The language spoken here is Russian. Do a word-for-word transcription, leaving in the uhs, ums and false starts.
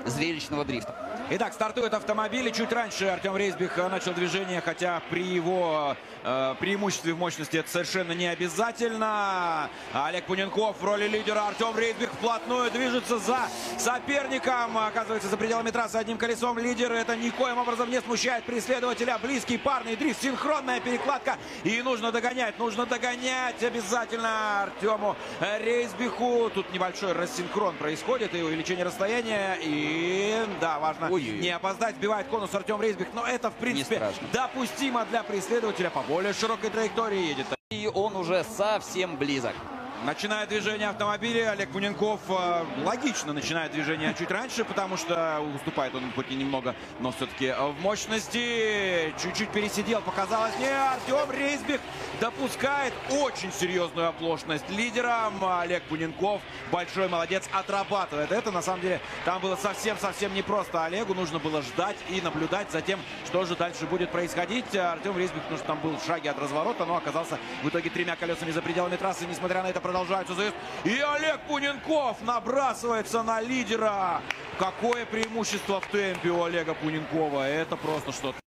зрелищного дрифта. Итак, стартует автомобиль. И чуть раньше Артем Рейсбих начал движение, хотя при его э, преимуществе в мощности это совершенно не обязательно. Олег Пуненков в роли лидера. Артем Рейсбих вплотную движется за соперником. Оказывается, за пределами трассы одним колесом лидер. Это никоим образом не смущает преследователя. Близкий парный дрифт, синхронная перекладка. И нужно догонять, нужно догонять обязательно Артему Рейсбиху. Тут небольшой рассинхрон происходит и увеличение расстояния. И да, важно Ой-ой-ой. не опоздать. Сбивает конус Артем Рейсбих. Но это, в принципе, допустимо для преследователя. По более широкой траектории едет. И он уже совсем близок. Начинает движение автомобиля. Олег Пуненков э, логично начинает движение чуть раньше, потому что уступает он хоть и немного, но все-таки в мощности. Чуть-чуть пересидел, показалось. Не, Артем Рейсбих допускает очень серьезную оплошность лидером. Олег Пуненков, большой молодец, отрабатывает это. На самом деле, там было совсем-совсем непросто Олегу. Нужно было ждать и наблюдать за тем, что же дальше будет происходить. Артем Рейсбих, потому что там был в шаге от разворота, но оказался в итоге тремя колесами за пределами трассы. Несмотря на это, продолжается заезд. И Олег Пуненков набрасывается на лидера. Какое преимущество в темпе у Олега Пуненкова. Это просто что-то.